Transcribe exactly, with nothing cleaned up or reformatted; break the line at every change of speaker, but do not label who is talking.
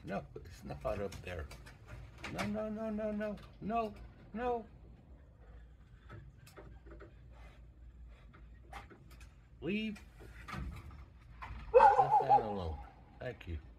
No, it's not up there. No, no, no, no, no, no, no. Leave. Leave that alone. Thank you.